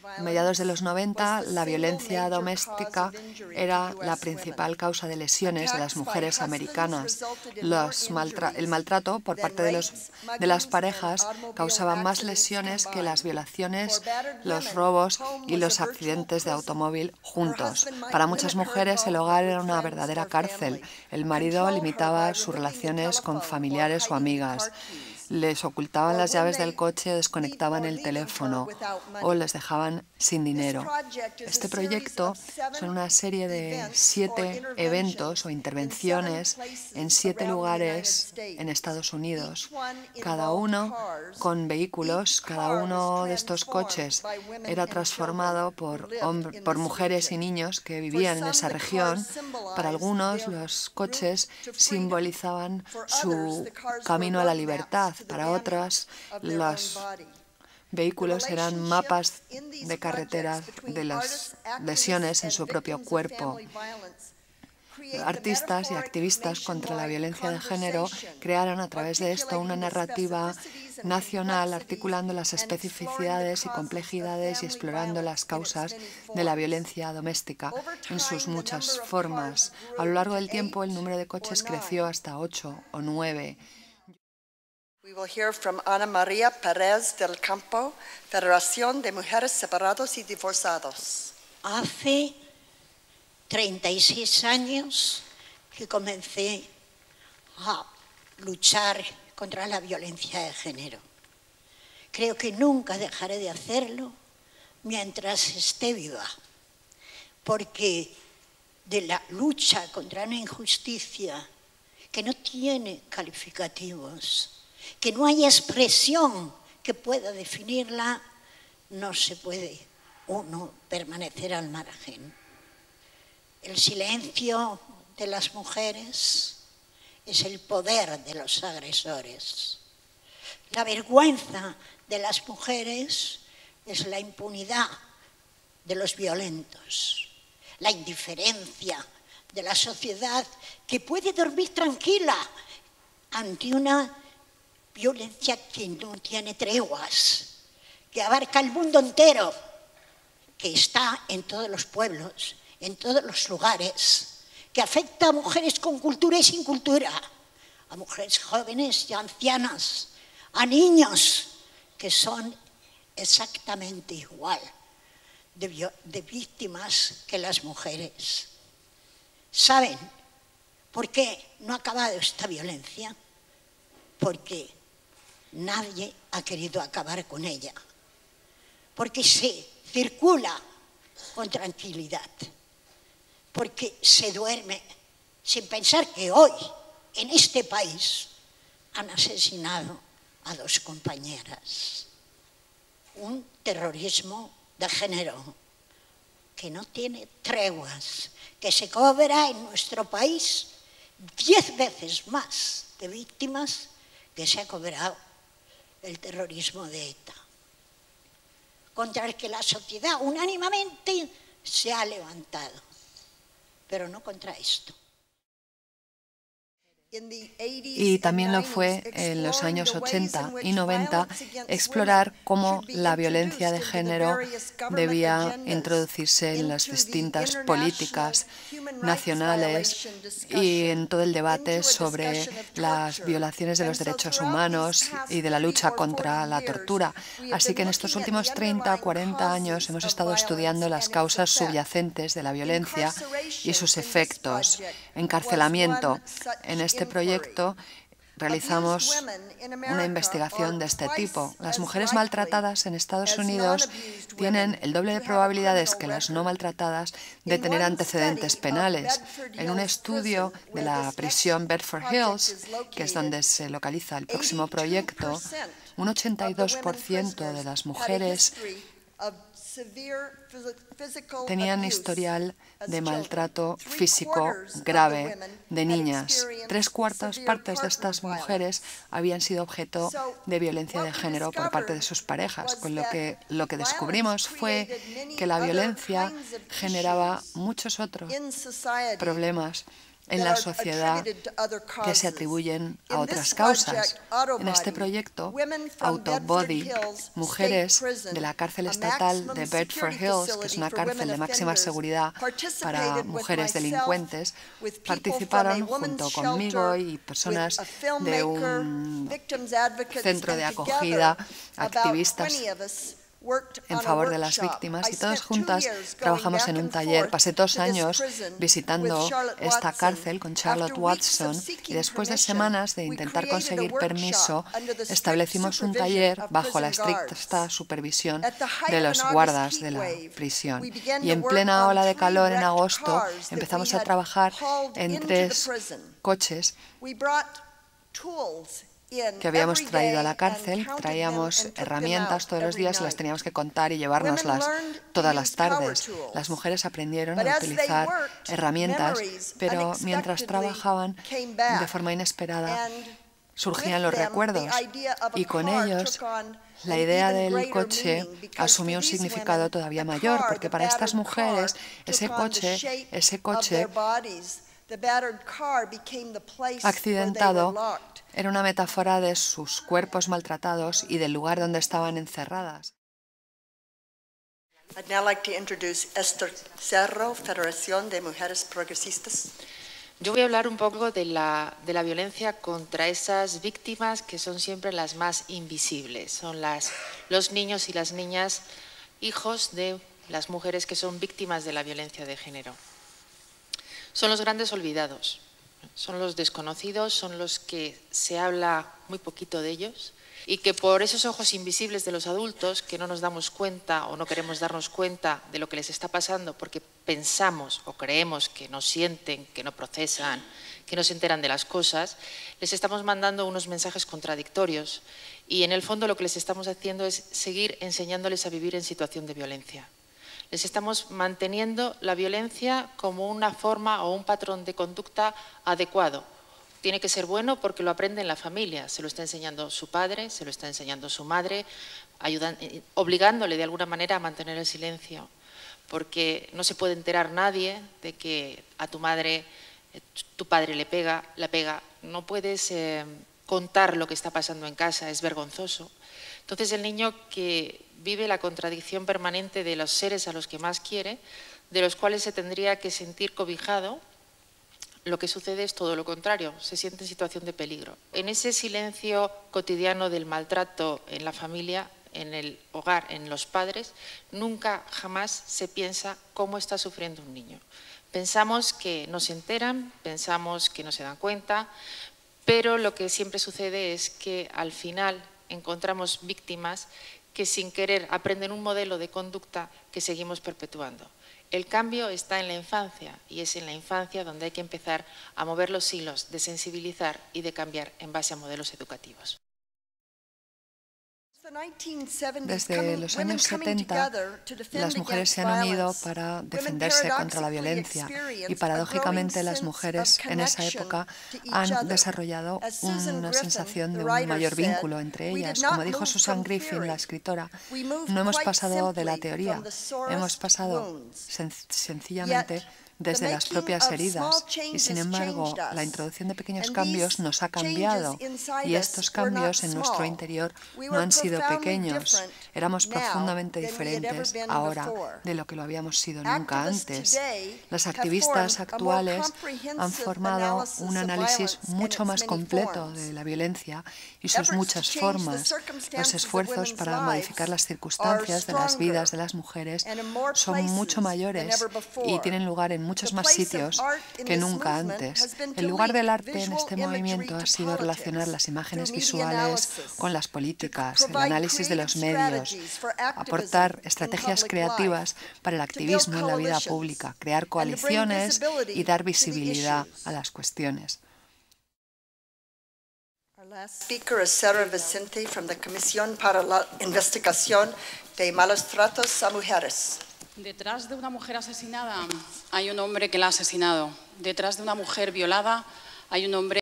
A mediados de los 90, la violencia doméstica era la principal causa de lesiones de las mujeres americanas. El maltrato por parte de las parejas causaba más lesiones que las violaciones, los robos y los accidentes de automóvil juntos. Para muchas mujeres el hogar era una verdadera cárcel. El marido limitaba sus relaciones con familiares o amigas. Les ocultaban las llaves del coche, desconectaban el teléfono o les dejaban sin dinero. Este proyecto son una serie de 7 eventos o intervenciones en 7 lugares en Estados Unidos, cada uno con vehículos. Cada uno de estos coches era transformado por mujeres y niños que vivían en esa región. Para algunos, los coches simbolizaban su camino a la libertad. Para otras, los vehículos eran mapas de carretera de las lesiones en su propio cuerpo. Artistas y activistas contra la violencia de género crearon a través de esto una narrativa nacional, articulando las especificidades y complejidades y explorando las causas de la violencia doméstica en sus muchas formas. A lo largo del tiempo, el número de coches creció hasta 8 o 9. We will hear from Ana María Pérez del Campo, Federación de Mujeres Separados y Divorciados. Hace 36 años que comencé a luchar contra la violencia de género. Creo que nunca dejaré de hacerlo mientras esté viva, porque de la lucha contra una injusticia que no tiene calificativos, que no hay expresión que pueda definirla, no se puede uno permanecer al margen. El silencio de las mujeres es el poder de los agresores. La vergüenza de las mujeres es la impunidad de los violentos. La indiferencia de la sociedad que puede dormir tranquila ante una violencia que no tiene treguas, que abarca el mundo entero, que está en todos los pueblos, en todos los lugares, que afecta a mujeres con cultura y sin cultura, a mujeres jóvenes y ancianas, a niños que son exactamente igual de víctimas que las mujeres. ¿Saben por qué no ha acabado esta violencia? Porque nadie ha querido acabar con ella, porque se circula con tranquilidad, porque se duerme sin pensar que hoy, en este país, han asesinado a 2 compañeras. Un terrorismo de género que no tiene treguas, que se cobra en nuestro país 10 veces más de víctimas que se ha cobrado el terrorismo de ETA, contra el que la sociedad unánimemente se ha levantado, pero no contra esto. Y también lo fue en los años 80 y 90 explorar cómo la violencia de género debía introducirse en las distintas políticas nacionales y en todo el debate sobre las violaciones de los derechos humanos y de la lucha contra la tortura. Así que en estos últimos 30 o 40 años hemos estado estudiando las causas subyacentes de la violencia y sus efectos. Encarcelamiento. En este proyecto realizamos una investigación de este tipo. Las mujeres maltratadas en Estados Unidos tienen el doble de probabilidades que las no maltratadas de tener antecedentes penales. En un estudio de la prisión Bedford Hills, que es donde se localiza el próximo proyecto, un 82% de las mujeres tenían historial de maltrato físico grave de niñas. 3/4 partes de estas mujeres habían sido objeto de violencia de género por parte de sus parejas, con lo que descubrimos fue que la violencia generaba muchos otros problemas en la sociedad que se atribuyen a otras causas. En este proyecto, Autobody, mujeres de la cárcel estatal de Bedford Hills, que es una cárcel de máxima seguridad para mujeres delincuentes, participaron junto conmigo y personas de un centro de acogida, activistas en favor de las víctimas, y todas juntas trabajamos en un taller. Pasé 2 años visitando esta cárcel con Charlotte Watson, y después de semanas de intentar conseguir permiso, establecimos un taller bajo la estricta supervisión de los guardas de la prisión. Y en plena ola de calor en agosto empezamos a trabajar en 3 coches que habíamos traído a la cárcel. Traíamos herramientas todos los días y las teníamos que contar y llevárnoslas todas las tardes. Las mujeres aprendieron a utilizar herramientas, pero mientras trabajaban, de forma inesperada, surgían los recuerdos, y con ellos la idea del coche asumió un significado todavía mayor, porque para estas mujeres ese coche accidentado era una metáfora de sus cuerpos maltratados y del lugar donde estaban encerradas. I'd now like to introduce Esther Cerro, Federación de Mujeres Progresistas. Yo voy a hablar un poco de la violencia contra esas víctimas que son siempre las más invisibles. Son los niños y las niñas, hijos de las mujeres que son víctimas de la violencia de género. Son los grandes olvidados, son los desconocidos, son los que se habla muy poquito de ellos, y que por esos ojos invisibles de los adultos, que no nos damos cuenta o no queremos darnos cuenta de lo que les está pasando porque pensamos o creemos que no sienten, que no procesan, que no se enteran de las cosas, les estamos mandando unos mensajes contradictorios, y en el fondo lo que les estamos haciendo es seguir enseñándoles a vivir en situación de violencia. Les estamos manteniendo la violencia como una forma o un patrón de conducta adecuado. Tiene que ser bueno porque lo aprende en la familia, se lo está enseñando su padre, se lo está enseñando su madre, obligándole de alguna manera a mantener el silencio, porque no se puede enterar nadie de que a tu madre tu padre la pega, no puedes contar lo que está pasando en casa, es vergonzoso. Entonces el niño que vive la contradicción permanente de los seres a los que más quiere, de los cuales se tendría que sentir cobijado, lo que sucede es todo lo contrario, se siente en situación de peligro. En ese silencio cotidiano del maltrato en la familia, en el hogar, en los padres, nunca jamás se piensa cómo está sufriendo un niño. Pensamos que no se enteran, pensamos que no se dan cuenta, pero lo que siempre sucede es que al final encontramos víctimas que sin querer aprenden un modelo de conducta que seguimos perpetuando. El cambio está en la infancia, y es en la infancia donde hay que empezar a mover los hilos, de sensibilizar y de cambiar en base a modelos educativos. Desde los años 70, las mujeres se han unido para defenderse contra la violencia, y paradójicamente las mujeres en esa época han desarrollado una sensación de un mayor vínculo entre ellas. Como dijo Susan Griffin, la escritora, no hemos pasado de la teoría, hemos pasado sencillamente desde las propias heridas, y sin embargo la introducción de pequeños cambios nos ha cambiado, y estos cambios en nuestro interior no han sido pequeños. Éramos profundamente diferentes ahora de lo que lo habíamos sido nunca antes. Las activistas actuales han formado un análisis mucho más completo de la violencia y sus muchas formas. Los esfuerzos para modificar las circunstancias de las vidas de las mujeres son mucho mayores y tienen lugar en muchos más sitios que nunca antes. El lugar del arte en este movimiento ha sido relacionar las imágenes visuales con las políticas, el análisis de los medios, aportar estrategias creativas para el activismo en la vida pública, crear coaliciones y dar visibilidad a las cuestiones. Our last speaker is Sarah Vicente from the Comisión para la Investigación de Malos Tratos a Mujeres. Detrás de una mujer asesinada hay un hombre que la ha asesinado. Detrás de una mujer violada hay un hombre